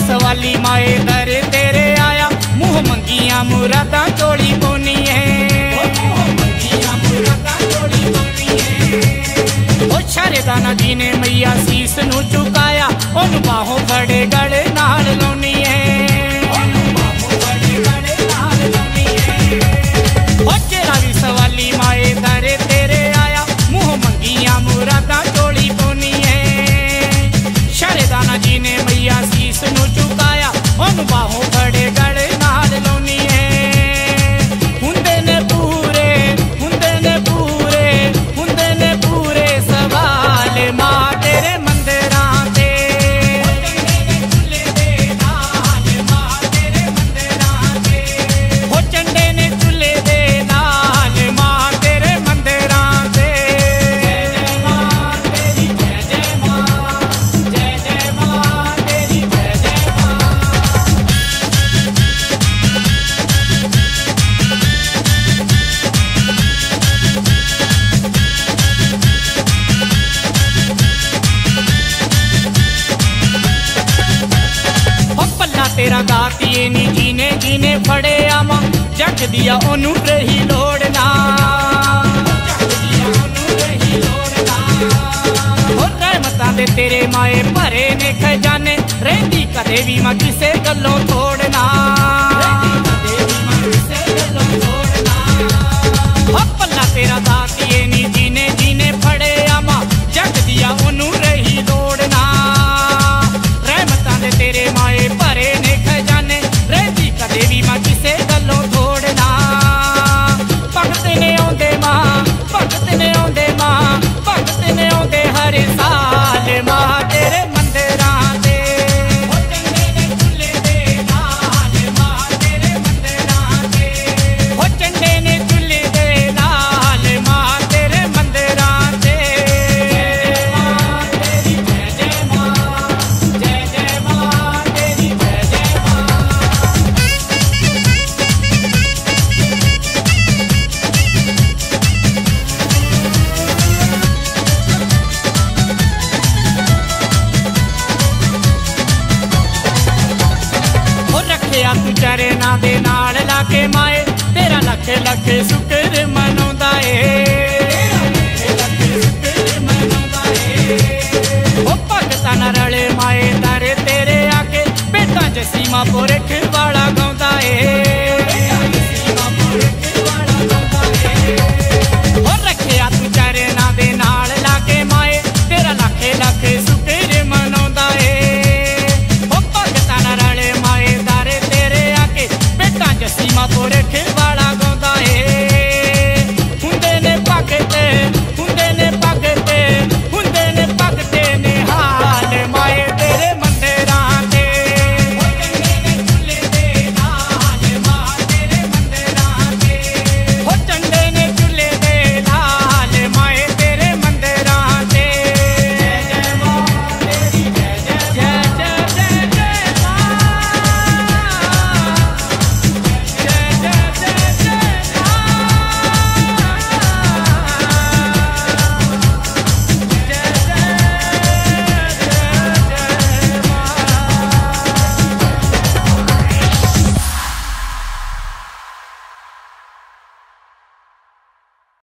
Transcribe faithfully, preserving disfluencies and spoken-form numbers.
सवाली माए दर तेरे आया, मुँह मंगिया मुरादा चोली पोनी है। शारदाना जी ने मैया सीस नू चुकाया, उन बाहों बड़े गड़े नाल लाउनी है। जेड़ा भी सवाली माए दर तेरे आया, मुँह मंगिया मुरादा चोली पोनी है। शारदाना जी ने मैया सीस नू चुकाया, उन बाहों बड़े गड़े नाल लाउनी है। हुंदे ने पूरे हुंदे ने पूरे हुंदे ने पूरे सवाल मां तेरे मंदिरां ते। हो चंडे ने चुले दे नाल मां तेरे मंदिरां ते। तेरा दातिए नी जीने जीने फड़े आमा, जग दिया ओनू रही लोड़ना। हो रहमतां दे तेरे माए भरे ने खजाने, रहंदी कदे भी मां किसे गल्लों थोड़ना। हो पल्ला तेरा दातिए नी जीने जीने फड़े आमा, जग दिया ओनू रही लोड़ना। रहमतां दे तेरे माए भरे ने खजाने, रहंदी कदे भी मां किसे गल्लों थोड़ना। भगत ने आउंदे मां भगत ने आउंदे मां भगत ने आउंदे हर साल मां तेरे मंदिरां ते। हो चंडे ने चुले दे नाल मां तेरे मंदिरां ते। हो चंडे ने चुले दे नाल मां तेरे मंदिरां ते। तेरी जय जय मां जय जय मां तेरी जय जय मां। हो रखिया तू चरना दे नाल लाके माए, तेरा लख लख शुक्र मनाउंदा ए। हो भगतां नाल रले माए दर तेरे आके, बेटा जसीमा पुरख वाला गाउंदा ए।